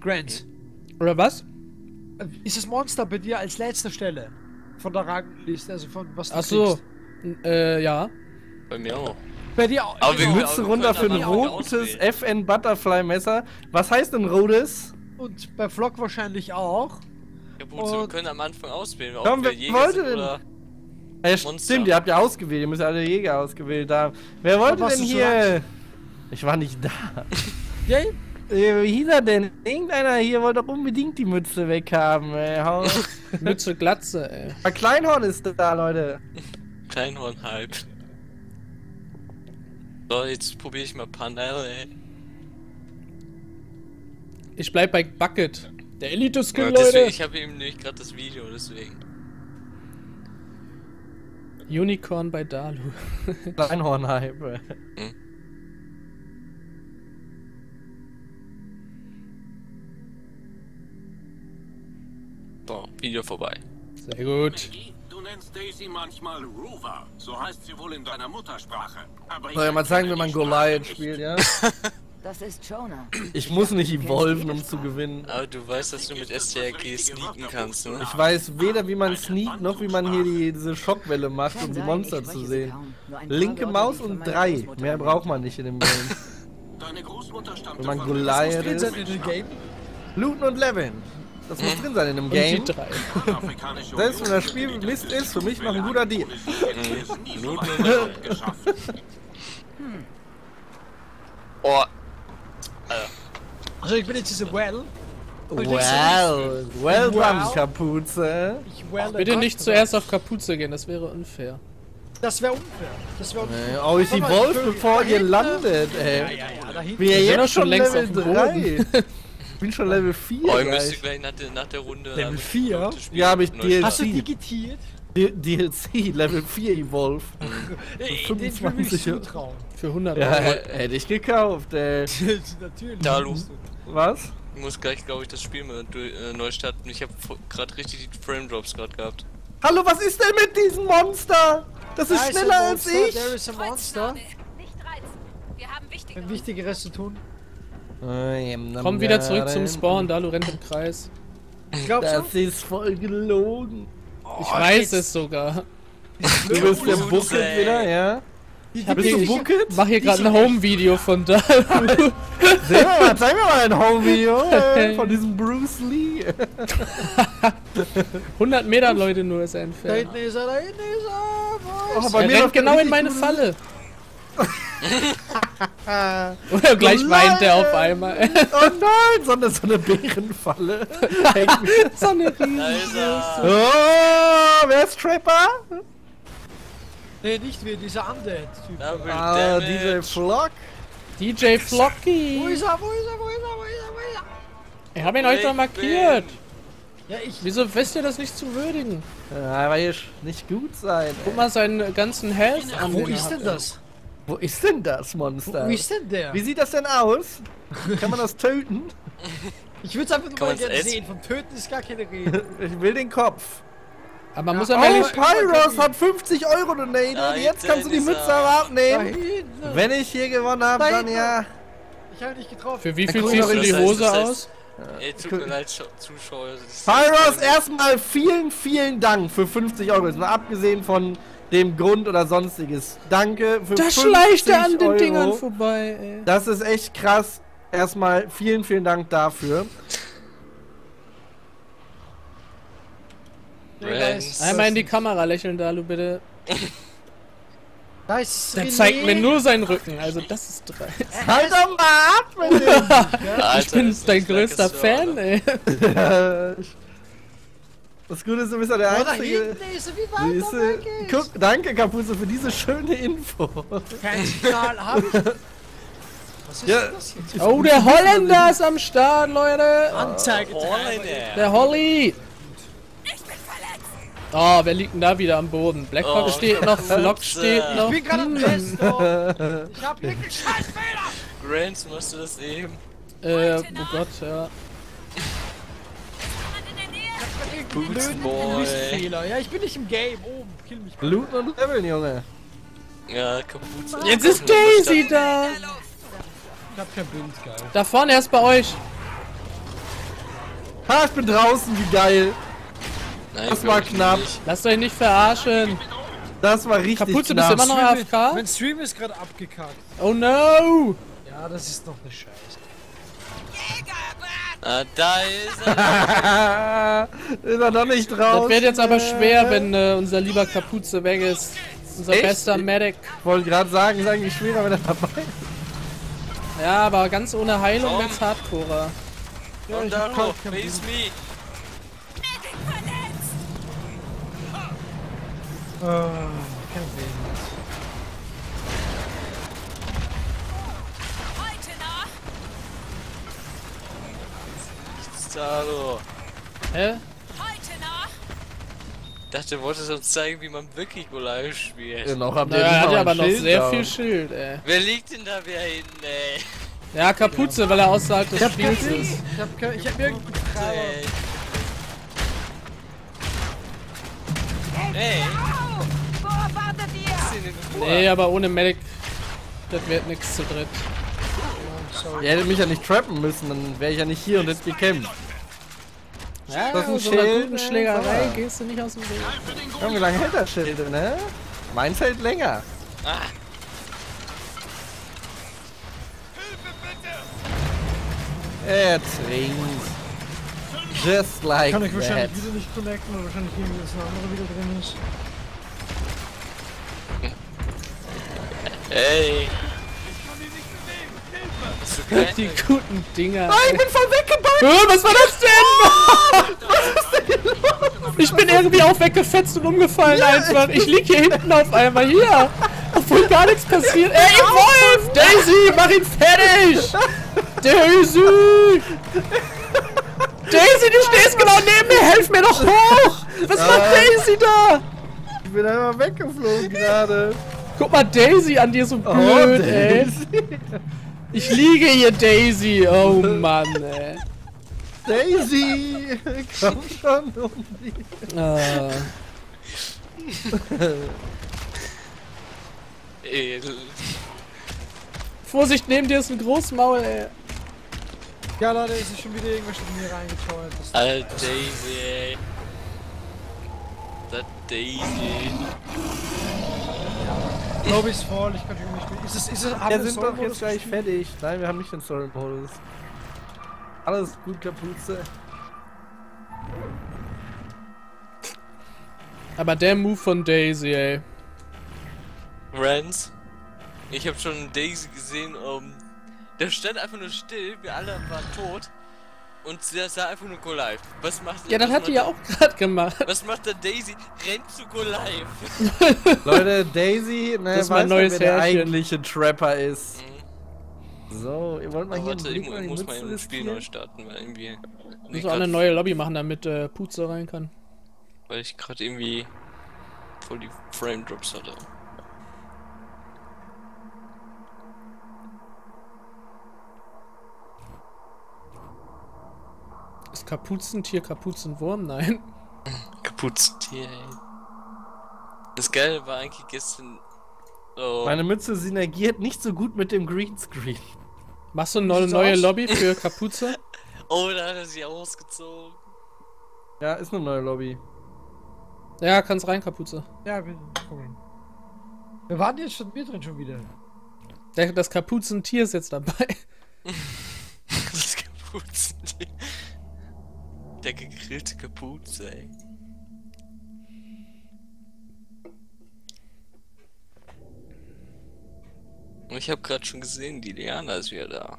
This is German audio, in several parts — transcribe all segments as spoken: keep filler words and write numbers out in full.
Grant. Oder was? Ist das Monster bei dir als letzte Stelle? Von der Rangliste, also von was du Ach so. kriegst? Äh, ja. Bei mir auch. Bei dir auch. Aber wir genau. müssen Mütze runter für ein aber auch rotes auswählen. F N Butterfly Messer. Was heißt denn rotes? Und bei Vlog wahrscheinlich auch. Kapuze, wir Und- können am Anfang auswählen, ob Komm, wir wer Jäger wollte sind denn? oder... Ja, Monster. stimmt, ihr habt ja ausgewählt. Ihr müsst ja alle Jäger ausgewählt haben. Wer wollte warst denn du so hier? Ich war nicht da. Ja, Äh, Wie hieß er denn? Irgendeiner hier wollte doch unbedingt die Mütze weghaben. Ey. Hau- Mütze, Glatze, ey. Aber Kleinhorn ist da, Leute. Kleinhorn-Hype. So, jetzt probiere ich mal Panel, ey. Ich bleib bei Bucket. Der Elite-Skill, Ja, deswegen, Leute. ich habe eben nicht gerade das Video, deswegen. Unicorn bei Dalu. Kleinhorn-Hype. So, Video vorbei. Sehr gut. Du nennst Daisy manchmal Rover, so heißt sie wohl in deiner Muttersprache. Aber Soll ich mal zeigen, wie man Goliath spielt, ja? Das ist Jonah. Ich muss nicht evolven, um zu gewinnen. Aber du weißt, dass du mit S T R G sneaken kannst, ne? Ich weiß weder, wie man sneakt, noch wie man hier die, diese Schockwelle macht, um die Monster zu sehen. Linke Maus und drei. Mehr braucht man nicht in dem Game. Deine Großmutter stammte Wenn man von Goliath drin ist. sein in dem Game. Looten und leveln. Das muss drin sein in einem Und die Game. drei. Afrikanische Selbst wenn das Spiel Union Mist ist, für mich noch ein guter Deal. nie so weit geschafft. Oh, Also ich bin jetzt diese Well. Well, well done, Wow. Kapuze. Ich well Bitte nicht zuerst auf Kapuze gehen, das wäre unfair. Das wäre unfair. Das wäre unfair. Oh, ist die Guck mal, Wolf, Vögel. bevor Da ihr hinten. landet, Ja, ey. ja, ja, da hinten. Wie ihr Wir sind doch jetzt schon schon längst Level auf dem drei. Ich bin schon Level vier. oh, ihr müsst gleich. gleich nach der, nach der Runde... Level damit vier? das Spiel Ja, hab ich neu dir- Hast du starten. digitiert? D- D L C, Level vier Evolve. Ey, den will ich fünfundzwanzig. zutrauen. Für hundert Ja, Euro. hä- hätte ich gekauft, ey. Natürlich. Dalu. Was? Ich muss gleich, glaube ich, das Spiel mal durch, äh, neu starten. Ich habe gerade richtig die Frame Drops gerade gehabt. Hallo, was ist denn mit diesem Monster? Das ist Da ist ein schneller als Monster, ich. There is a Monster. Nicht reizen. Wir haben wichtige. Ein Wichtigeres zu tun. Komm wieder zurück zum Spawn, Dalu rennt im Kreis. Glaubst Das ist voll gelogen. Ich weiß es sogar. Du bist der Kapuze, Bucket ey. wieder, ja? du? Bist du Bucket? Mach hier gerade ein Home-Video von Dalu. Sehen wir mal, zeig mir mal ein Home-Video äh, von diesem Bruce Lee. hundert Meter, Leute, nur ist er Da entfernt. hinten ist er, da hinten ist er. Oh, Was? bei Er mir rennt läuft genau in richtig meine gut. Falle. Oder gleich weint er auf einmal. Oh nein, sondern so eine Bärenfalle. So eine Da riesige. ist er! Oh, wer ist Trapper? Nee, nicht wir, dieser Undead-Typ. Double Ah, Damage. D J Flock. D J Flocky. Wo ist er, wo ist er, wo ist er, wo ist er, wo ist er? Ich hab ihn euch doch markiert. Ja, ich. Wieso wisst ihr das nicht zu würdigen? Ja, weil hier nicht gut sein. Guck Ey. mal seinen ganzen Health an. Wo den er ist denn hat. das? Wo ist denn das Monster? Wo ist denn der? Wie sieht das denn aus? Kann man das töten? Ich würde es einfach nur Kann mal man's gerne essen? sehen. Vom Töten ist gar keine Rede. Ich will den Kopf. Aber man muss Oh, aber nicht. Pyros hat fünfzig Euro donated. Da Jetzt hinten kannst du die ist Mütze er. aber Da abnehmen. hinten. Wenn ich hier gewonnen habe, Da dann hinten. ja. Ich habe nicht getroffen. Für wie Da viel guck ziehst ich du doch die das heißt- Hose das heißt- aus? Ey, tut mir leid, Schau- Zuschauer. das ist- Pyros, erstmal vielen, vielen Dank für fünfzig Euro. Jetzt mal abgesehen von dem Grund oder sonstiges. Danke für Da fünfzig schleicht er an den Euro. Dingern vorbei, ey. Das ist echt krass. Erstmal vielen, vielen Dank dafür. Nee, da ist- Einmal in die Kamera lächeln, Dalu, bitte. Da ist Der René. zeigt mir nur seinen Rücken, also das ist dreist. Halt doch mal ab mit dem. Alter, Ich bin das ist dein echt größter like a Fan, Star, ey. Das Gute ist, du bist ja der Oh, da Einzige. hinten ist er, wie weit Siehste, er weg ist. guck, danke Kapuze für diese schöne Info. Kein Signal hab ich. Was ist Ja. denn das jetzt? Oh, der Holländer ist am Start, Leute. Anzeige. Holländer. Der Holly. Oh, wer liegt denn da wieder am Boden? Blackhawk Oh, steht noch, Flock Kapuze. steht Ich noch. bin gerade am Hm. Besten. Ich hab hier einen Scheißfehler. Grant, machst du das eben? Äh, oh Gott, ja. Bootsboy. Fehler. Ja, ich bin nicht im Game. Oben. Kill mich. Looten und leveln, Junge. Ja, kaputt. Jetzt ist Daisy da. Ich hab kein Bild, geil. Da vorne, er ist bei euch. Ha, ich bin draußen, wie geil. Nein, Das war knapp. nicht. Lasst euch nicht verarschen. Das war richtig Kapuze, knapp. bist du immer noch A F K? Mein Stream ist gerade abgekackt. Oh no! Ja, das ist noch eine Scheiße. Ah, da ist er. Ist er doch nicht draußen. Das wird jetzt aber schwer, wenn äh, unser lieber Kapuze weg ist. Unser Echt? bester Medic. Ich wollte gerade sagen, ist eigentlich schwerer, wenn er dabei ist. Ja, aber ganz ohne Heilung Komm. wird's Hardcore. Ja, Und ich da hab hoch, kein face me. Oh, kein Willen. Heute noch. Hallo. Hä? Heute noch. Ich dachte, du wolltest uns zeigen, wie man wirklich Goliath spielt. Ja, noch habt ihr Naja, er nicht hat mal ja ein aber noch Schild sehr da. viel Schild, ey. Wer liegt denn da wieder hinten, ey? Ja, Kapuze, weil er außerhalb des Ich hab kein Spiels Ding. ist. Ich hab, kein, ich hab irgendeinen Treiber. Ey. Ey. Wo wartet ihr? Was ist denn in der Nee, aber ohne Medic, das wird nix zu dritt. Ihr hättet mich ja nicht trappen müssen, dann wäre ich ja nicht hier und hätte gekämpft. Ja, Das ist ein so einer Schild, guten äh, Schlägerei so. gehst du nicht aus dem Weg. Ja, wie lange hält das Schild, ne? Meins hält länger. Ah. Er trinkt. Just like Kann ich that. wahrscheinlich wieder nicht connecten oder wahrscheinlich irgendwie, dass ein anderer wieder drin ist. Ey. Bist du geil? Die guten Dinger. Nein, ich bin voll weggebaut! Äh, was war das denn? Ich bin irgendwie auch weggefetzt und umgefallen einfach. Ich lieg hier hinten auf einmal hier. Obwohl gar nichts passiert. Ey, Wolf! Daisy, mach ihn fertig! Daisy! Daisy, du stehst genau neben mir, helf mir doch hoch! Was macht Daisy da? Ich bin einfach weggeflogen gerade. Guck mal Daisy an dir so Oh, blöd, ey. Daisy. Ich liege hier, Daisy. Oh Mann, ey. Daisy! Komm schon um die. Ah. Ey. Vorsicht, neben dir ist ein Großmaul, ey. Ja, Leute, es ist schon wieder irgendwas in mir reingeteuert. Das Alter Daisy, ey. Das Daisy. Lobby ist voll, ich kann schon nicht mehr. Ist es, ist es, haben Wir wir sind doch Soul-Modus jetzt gleich gespielt? fertig. Nein, wir haben nicht den Story-Modus. Alles gut, Kapuze. Aber der Move von Daisy, ey. Rance. Ich hab schon Daisy gesehen, um. Der stand einfach nur still, wir alle waren tot. Und der sah einfach nur Goliath. Was macht Ja, das was hat die macht ja auch gerade gemacht. Was macht der Daisy? Rennt zu Goliath. Leute, Daisy, ne, Das ist mein weiß ja, neues wer der Herrchen. eigentliche Trapper ist. Mhm. So, ihr wollt mal Oh, hier warte, einen ich, Blick mu mal in ich die muss mal Mütze ein Spiel riskieren? neu starten, weil irgendwie. Ich Nee, muss auch eine grad- neue Lobby machen, damit äh, Puze rein kann. Weil ich gerade irgendwie voll die Frame Drops hatte. Ist Kapuzentier Kapuzenwurm? Nein. Kapuzentier, ey. Das Geile war eigentlich gestern. Oh. Meine Mütze synergiert nicht so gut mit dem Greenscreen. Machst du eine sieht's neue aus? Lobby für Kapuze? Oh, da hat er sich ausgezogen. Ja, ist eine neue Lobby. Ja, kannst rein, Kapuze. Ja, wir gucken. Wir waren jetzt schon mit drin schon wieder. Der, das Kapuzentier ist jetzt dabei. Das Kapuzentier. Der gegrillte Kapuze, ey. Und ich habe gerade schon gesehen, die Liana ist wieder da.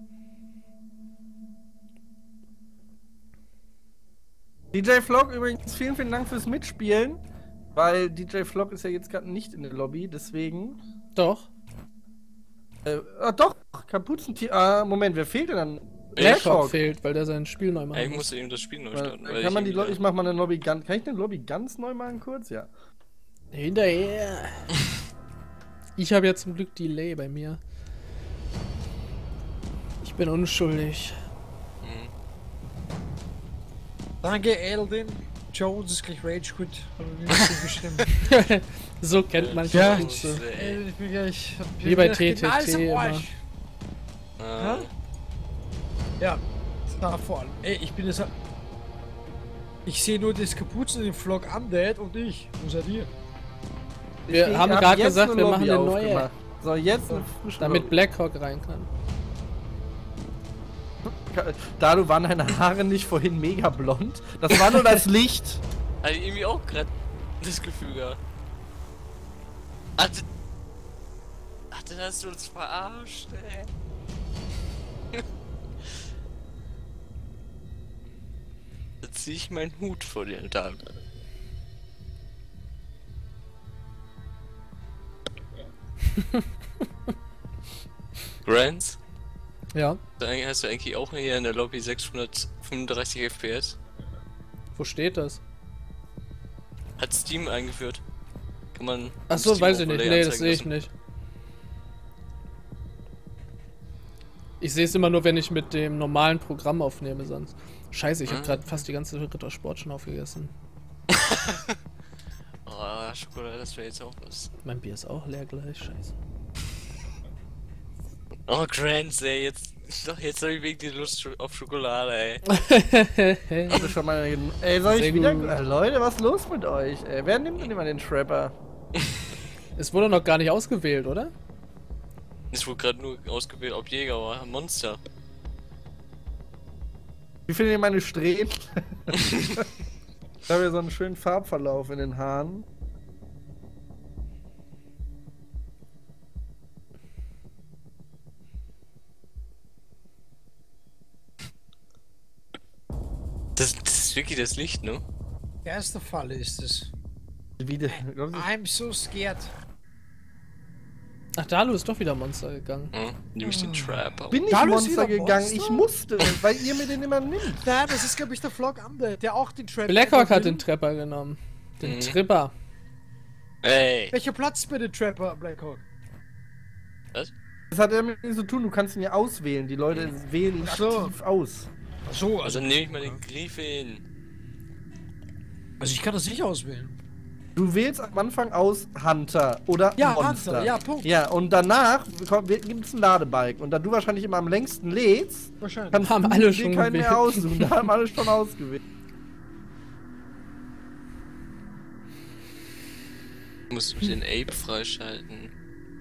D J Vlog übrigens, vielen, vielen Dank fürs Mitspielen. Weil D J Vlog ist ja jetzt gerade nicht in der Lobby, deswegen. Doch. Äh, ah, doch, Kapuzentier. Ah, Moment, wer fehlt denn dann? Lashhawk Lashhawk. fehlt, weil der sein Spiel neu macht. Ey, ich musste eben das Spiel neu Äh, starten. weil Kann man die ich Lo irgendwie- ich mach mal eine Lobby ganz. Kann ich eine Lobby ganz neu machen kurz? Ja. Hinterher. Ich habe ja zum Glück Delay bei mir. Ich bin unschuldig. Danke, Eldin. Jones ist gleich Rage Quit. Hat er mir nicht bestimmt. So kennt man Ja. Kapuze. Ey. Ey, ich bin gleich. Wie bei ich bin T T T alles am immer. Arsch. Ah. Ja, da vor allem. Ey, ich bin jetzt. Ich sehe nur das Kapuzen im Vlog Undead und ich. Wo seid ihr? Wir Ich haben hab gerade jetzt gesagt, eine wir machen Lobby eine neue, aufgemacht. So, jetzt eine frische damit Lobby. Blackhawk rein kann. Da du waren deine Haare nicht vorhin mega blond. Das war nur das Licht. Hatte ich irgendwie auch gerade das Gefühl gehabt. Hatte. Hatte das uns verarscht, ey. Da zieh ich meinen Hut vor dir dann. Grants? Ja, Hast du eigentlich auch hier in der Lobby sechshundertfünfunddreißig F P S? wo steht das? Hat Steam eingeführt. Kann man. Achso, Steam weiß ich nicht. Overlay Nee, das anzeigen sehe ich lassen. nicht. Ich sehe es immer nur, wenn ich mit dem normalen Programm aufnehme, sonst. Scheiße, ich habe Ah. gerade fast die ganze Rittersport schon aufgegessen. Oh, Schokolade, das wäre jetzt auch was. Mein Bier ist auch leer gleich, scheiße. Oh, Grants, ey, jetzt. Doch, jetzt habe ich wegen die Lust auf Schokolade, ey. Also schon mal. Ey, soll ich Sehr wieder. gut. Äh, Leute, was ist los mit euch? Ey, wer nimmt denn immer den Trapper? Es wurde noch gar nicht ausgewählt, oder? Es wurde gerade nur ausgewählt, ob Jäger oder Monster. Wie findet ihr meine Strähnen? Ich habe hier so einen schönen Farbverlauf in den Haaren. Das, das ist wirklich das Licht, ne? Der erste Falle ist es. Wie der, glaubst du, I'm so scared. Ach, Dalu ist doch wieder Monster gegangen. Hm? Nehme ich den Trap auf. bin ich Da ist Monster wieder gegangen? Monster? Ich musste, weil ihr mir den immer nimmt. Nein, das ist glaube ich der Vlog Undead, der auch den Trap. Blackhawk hat will. den Trapper genommen. Den Mhm. Tripper. Ey! Welcher Platz bei den Trapper, Blackhawk? Was? Das hat ja mit nichts zu tun, du kannst ihn ja auswählen. Die Leute wählen ihn Ach so. aktiv aus. Ach so, Also also, nehme ich mal den Griffin. also ich kann das nicht auswählen. Du wählst am Anfang aus Hunter oder Ja, Monster. Hunter, ja, Punkt. Ja, und danach gibt es einen Ladebalken. Und da du wahrscheinlich immer am längsten lädst, Wahrscheinlich. kannst Haben du alle dir schon keinen gewählt. mehr aussuchen. Da haben alle schon ausgewählt. Ich muss den Ape freischalten.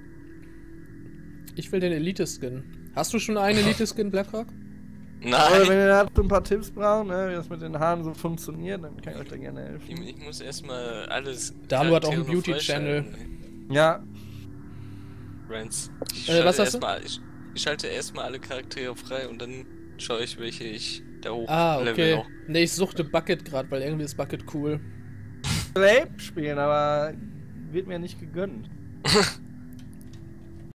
Ich will den Elite-Skin. Hast du schon einen Elite-Skin, Blackhawk? Aber wenn Nein! ihr dazu ein paar Tipps braucht, ne, wie das mit den Haaren so funktioniert, dann kann ich euch da gerne helfen. Ich, ich muss erstmal alles. Dalu hat auch einen Charaktere noch Beauty-Channel. freischalten, Ja, ey. Rants. Ich Äh, schalte was hast du? erstmal. Ich, ich schalte erstmal alle Charaktere frei und dann schaue ich, welche ich da hoch Ah, level okay. noch. Ne, ich suchte Bucket gerade, weil irgendwie ist Bucket cool. Ape spielen, aber wird mir nicht gegönnt.